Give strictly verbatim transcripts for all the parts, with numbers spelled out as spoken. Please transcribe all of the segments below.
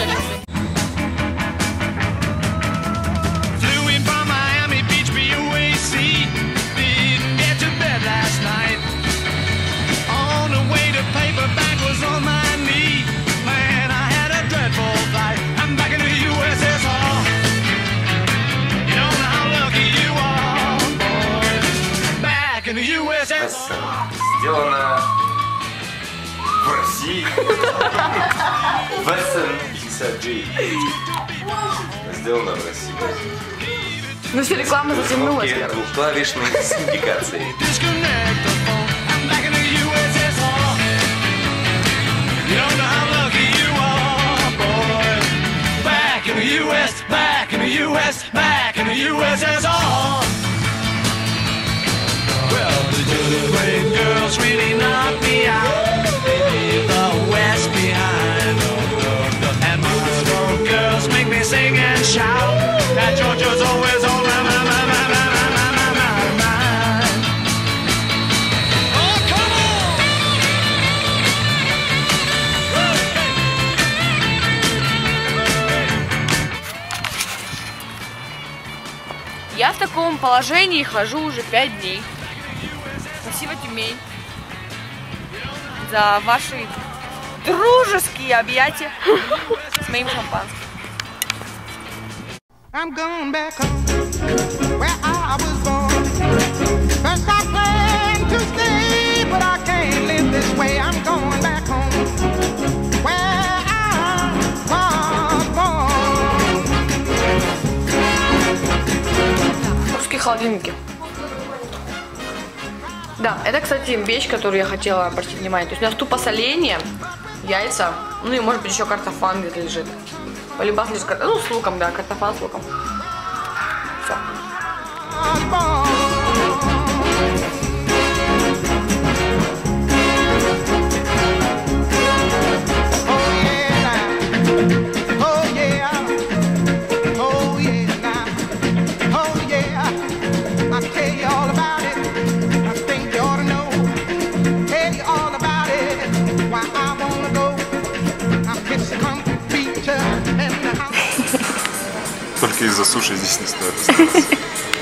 дальше. Сделано в России. Весен пятьдесят девять. Сделано в России. Ну все, реклама затянулась. Двухклавишной синдикации. Great girls really knock me out. They leave the West behind. And most old girls make me sing and shout. That Georgia's always on my mind, my mind, my mind, my mind, my mind. Oh, come Я в таком положении хожу уже пять дней. Спасибо, Тюмень, за ваши дружеские объятия с моим шампанским. I'm going back home, where I was born. First I planned to stay, but I can't live this way. I'm going back home, where I was born. Русские холодильники. Да, это, кстати, вещь, которую я хотела обратить внимание. То есть у нас тупо соленье, яйца, ну и может быть еще картофан где-то лежит. Полюбас лежит, ну с луком, да, картофан с луком. Все. Только из-за суши здесь не стоит оставаться.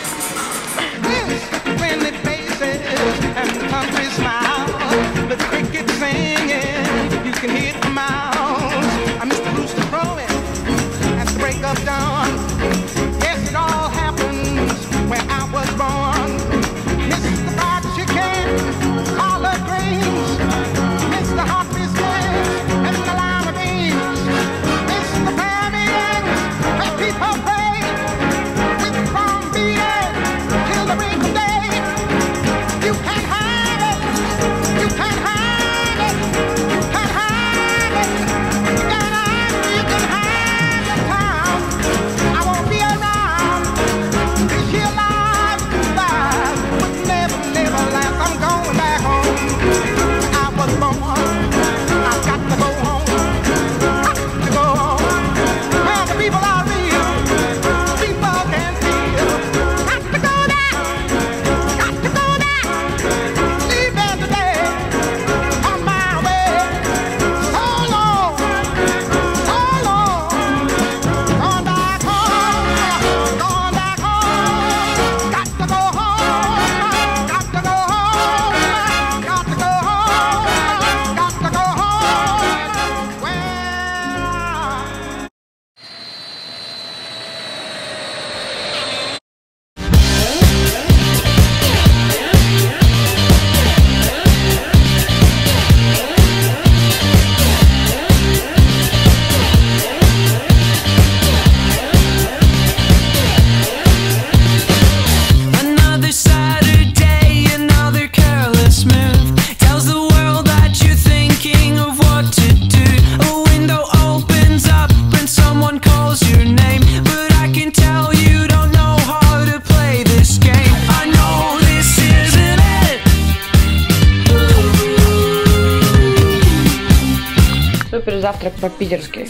Супер завтрак по-питерски.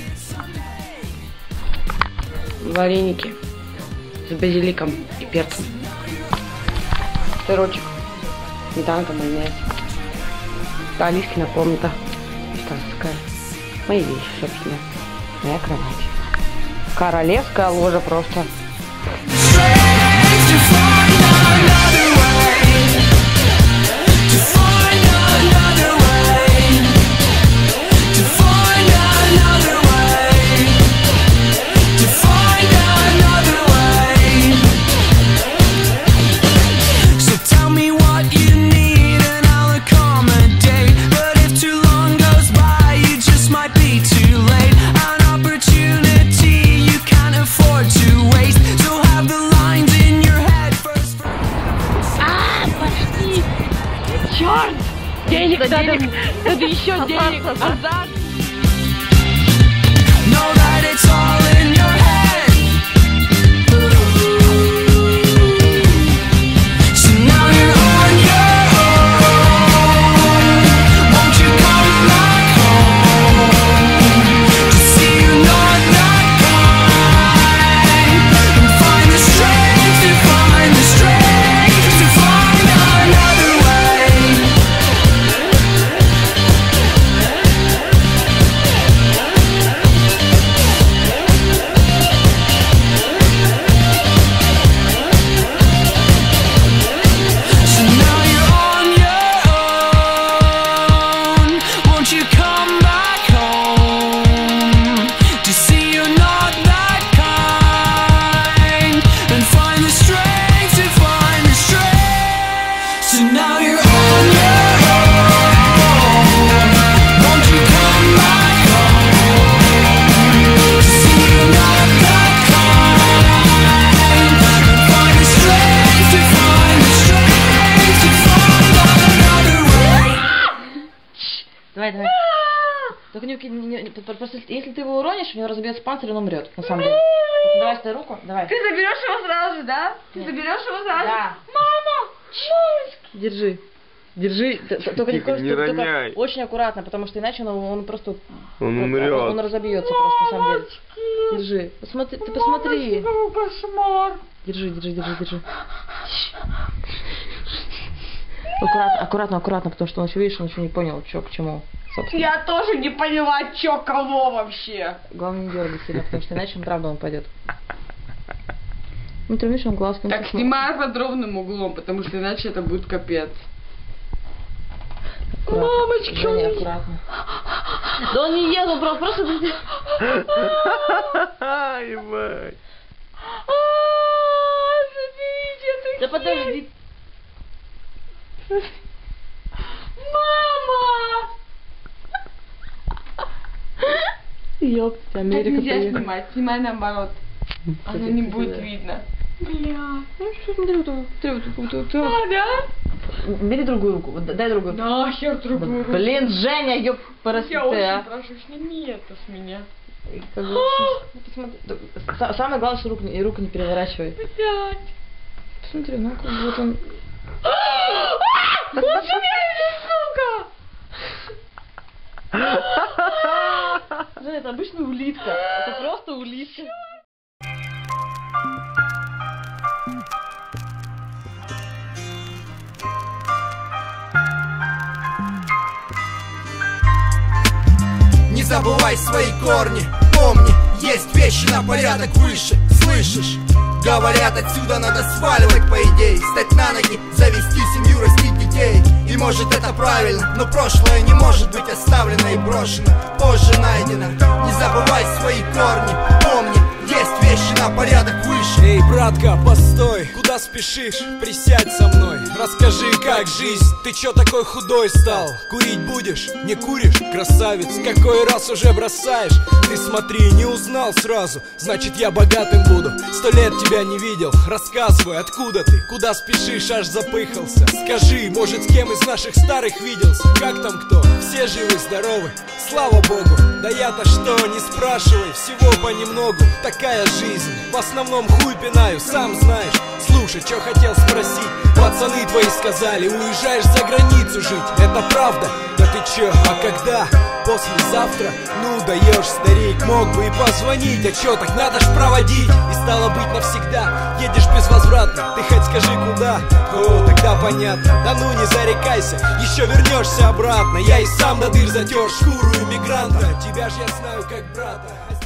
Вареники с базиликом и перцем. Сырочек. Сметанка, майонез. Алискина комната. Что такая? Мои вещи, собственно. Моя кровать. Королевская ложа просто. Черт! Денег надо, денег. Надо еще денег. Азарт. Давай, давай. Только не, не, не, просто если ты его уронишь, у него разобьется панцирь, и он умрет, на самом деле. Давай стой руку, давай. Ты заберешь его сразу же, да? Ты Нет. заберешь его сразу? Да. Мама! Мамочка! Держи. Держи. Только, Тихо, не только, роняй. только очень аккуратно, потому что иначе он, он просто... Он умрет. Он, он разобьется просто, на самом деле. Держи. Посмотри, ты посмотри. Мамочка, кошмар. Держи, держи, держи, держи. Аккуратно, аккуратно, аккуратно, потому что он еще, видишь, он еще не понял, что к чему. Собственно. Я тоже не поняла, чё, кого вообще. Главное не дергай сильно, потому что иначе он правда он пойдет. Ну ты видишь, он глаз. Так, снимай под ровным углом, потому что иначе это будет капец. Аккуратно. Мамочка, Женя, аккуратно. Да он не ест, он просто... просто... Ебать. Заберите, да подожди. Мама! Ёпта, Америка. Так нельзя поехала. снимать, снимай наоборот. Оно не будет видно. Бля. Ну что смотри, вот А, да? бери другую руку, дай другую. Да, хер другую руку. Блин, Женя, ёп, поросите, Я очень а. прошу, сними это с меня. Как бы, посмотри. Самое главное, что руку, и руку не переворачивай. Блядь. Посмотри, ну вот он. Он шумит, сука! Женя, это обычная улитка. Это просто улитка. Не забывай свои корни, помни, есть вещи на порядок выше, слышишь? Говорят, отсюда надо сваливать, по идее, встать на ноги, завести семью, растить детей. И может это правильно, но прошлое не может быть оставлено и брошено, позже найдено. Не забывай свои корни, помни, есть вещи на порядок выше. Эй, братка, постой, куда спешишь? Присядь со мной, расскажи, как жизнь. Ты чё такой худой стал? Курить будешь? Не куришь? Красавец, какой раз уже бросаешь? Ты смотри, не узнал сразу, значит я богатым буду. Сто лет тебя не видел, рассказывай, откуда ты? Куда спешишь, аж запыхался? Скажи, может, с кем из наших старых виделся? Как там кто? Все живы, здоровы, слава богу. Да я-то что, не спрашивай, всего понемногу. Такая жизнь, в основном хуй пинаю, сам знаешь. Слушай, что хотел спросить? Пацаны твои сказали, уезжаешь за границу жить. Это правда? Да ты чё, а когда? Послезавтра? Ну даешь, старик, мог бы и позвонить. А чё, так надо ж проводить. И стало быть навсегда, едешь безвозвратно. Ты хоть скажи куда? О, тогда понятно. Да ну не зарекайся, еще вернешься обратно. Я и сам до дыр затер шкуру иммигранта. Тебя ж я знаю как брата.